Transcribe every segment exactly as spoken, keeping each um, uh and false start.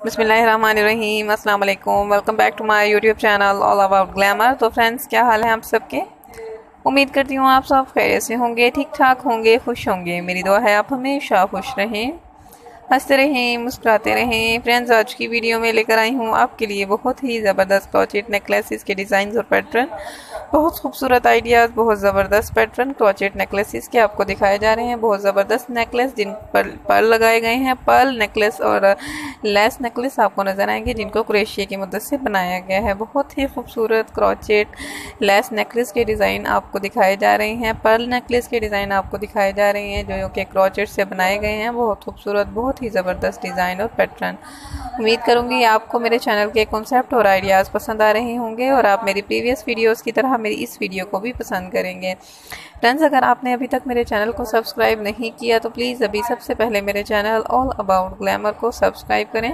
बिस्मिल्लाहिर्रहमानिर्रहीम अस्सलाम वालेकुम। Welcome back to my YouTube channel all about glamour. तो फ्रेंड्स, क्या हाल है आप सबके? उम्मीद करती हूँ आप सब खैरियत से होंगे, ठीक ठाक होंगे, खुश होंगे। मेरी दुआ है आप हमेशा खुश रहें, हंसते रहें, मुस्कुराते रहें। फ्रेंड्स, आज की वीडियो में लेकर आई हूँ आपके लिए बहुत ही ज़बरदस्त क्रोचेट नेकलेसेस के डिज़ाइन और पैटर्न। बहुत खूबसूरत आइडियाज़, बहुत ज़बरदस्त पैटर्न क्रोचेट नेकलेसेस के आपको दिखाए जा रहे हैं। बहुत ज़बरदस्त नेकलेस जिन पर पर्ल लगाए गए हैं। पर्ल नेकलेस और लेस नेकलेस आपको नज़र आएंगे जिनको क्रोशिया की मदद से बनाया गया है। बहुत ही खूबसूरत क्रोचेट लेस नेकलेस के डिज़ाइन आपको दिखाए जा रहे हैं। पर्ल नेकलेस के डिज़ाइन आपको दिखाए जा रहे हैं जो कि क्रोचेट से बनाए गए हैं। बहुत खूबसूरत, बहुत ही ज़बरदस्त डिज़ाइन और पैटर्न। उम्मीद करूंगी आपको मेरे चैनल के कॉन्सेप्ट और आइडियाज़ पसंद आ रहे होंगे और आप मेरी प्रीवियस वीडियोस की तरह मेरी इस वीडियो को भी पसंद करेंगे। फ्रेंड्स, अगर आपने अभी तक मेरे चैनल को सब्सक्राइब नहीं किया तो प्लीज़ अभी सबसे पहले मेरे चैनल ऑल अबाउट ग्लैमर को सब्सक्राइब करें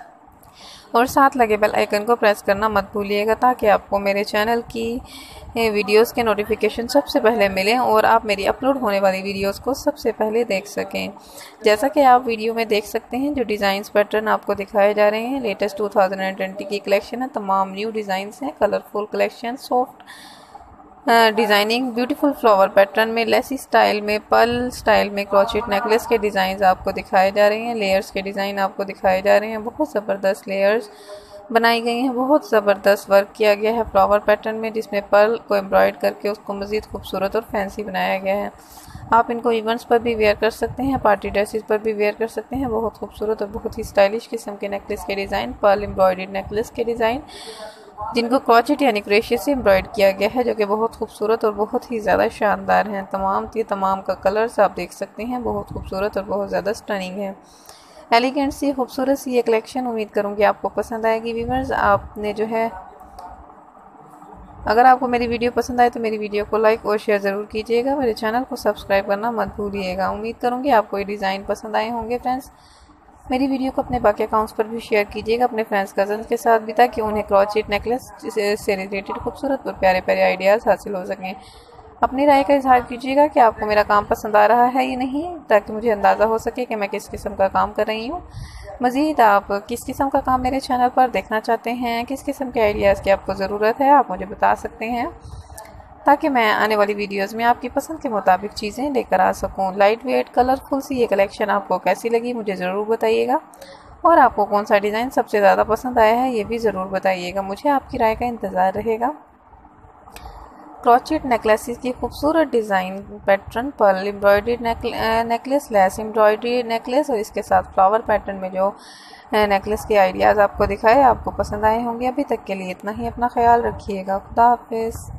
और साथ लगे बेल आइकन को प्रेस करना मत भूलिएगा ताकि आपको मेरे चैनल की वीडियोस के नोटिफिकेशन सबसे पहले मिलें और आप मेरी अपलोड होने वाली वीडियोस को सबसे पहले देख सकें। जैसा कि आप वीडियो में देख सकते हैं, जो डिज़ाइंस पैटर्न आपको दिखाए जा रहे हैं लेटेस्ट टू थाउजेंड ट्वेंटी की कलेक्शन है। तमाम न्यू डिज़ाइंस हैं, colourful collection, soft designing, beautiful flower pattern में, लेसी स्टाइल में, पर्ल स्टाइल में क्रोचेट नेकलेस के डिज़ाइन आपको दिखाए जा रहे हैं। लेयर्स के डिज़ाइन आपको दिखाए जा रहे हैं। बहुत ज़बरदस्त लेयर्स बनाई गई हैं। बहुत ज़बरदस्त वर्क किया गया है फ्लावर पैटर्न में, जिसमें पर्ल को एम्ब्रॉयड करके उसको मज़ीद खूबसूरत और फैंसी बनाया गया है। आप इनको इवेंट्स पर भी वेयर कर सकते हैं, पार्टी ड्रेसेस पर भी वेयर कर सकते हैं। बहुत खूबसूरत और बहुत ही स्टाइलिश किस्म के नेकलेस के डिज़ाइन, पर्ल एम्ब्रॉयडर्ड नेकलेस के डिज़ाइन जिनको क्रोचेट यानी क्रोशिया से एम्ब्रॉयड किया गया है, जो कि बहुत खूबसूरत और बहुत ही ज़्यादा शानदार हैं। तमाम के तमाम का कलर्स आप देख सकते हैं, बहुत खूबसूरत और बहुत ज़्यादा स्टनिंग है। एलिगेंट सी, खूबसूरत सी ये कलेक्शन उम्मीद करूँगी आपको पसंद आएगी। व्यूअर्स, आपने जो है, अगर आपको मेरी वीडियो पसंद आए तो मेरी वीडियो को लाइक और शेयर ज़रूर कीजिएगा। मेरे चैनल को सब्सक्राइब करना मत भूलिएगा। उम्मीद करूँगी आपको ये डिज़ाइन पसंद आए होंगे। फ्रेंड्स, मेरी वीडियो को अपने बाकी अकाउंट्स पर भी शेयर कीजिएगा, अपने फ्रेंड्स कजन के साथ भी, ताकि उन्हें क्रोचेट नेकलेस से रिलेटेड खूबसूरत और प्यारे प्यारे आइडियाज़ हासिल हो सकें। अपनी राय का इजहार कीजिएगा कि आपको मेरा काम पसंद आ रहा है या नहीं, ताकि मुझे अंदाज़ा हो सके कि मैं किस किस्म का काम कर रही हूँ। मज़ीद आप किस किस्म का काम मेरे चैनल पर देखना चाहते हैं, किस किस्म के आइडियाज़ की आपको ज़रूरत है, आप मुझे बता सकते हैं ताकि मैं आने वाली वीडियोस में आपकी पसंद के मुताबिक चीज़ें लेकर आ सकूं। लाइट वेट कलरफुल सी ये कलेक्शन आपको कैसी लगी मुझे ज़रूर बताइएगा और आपको कौन सा डिज़ाइन सबसे ज़्यादा पसंद आया है ये भी ज़रूर बताइएगा। मुझे आपकी राय का इंतज़ार रहेगा। क्रोचेट नेकलेसेस की खूबसूरत design pattern, pearl embroidered necklace, lace embroidery necklace और इसके साथ फ्लावर पैटर्न में जो नेकलेस के आइडियाज़ आपको दिखाए आपको पसंद आए होंगे। अभी तक के लिए इतना ही। अपना ख्याल रखिएगा। खुदा हाफिज़।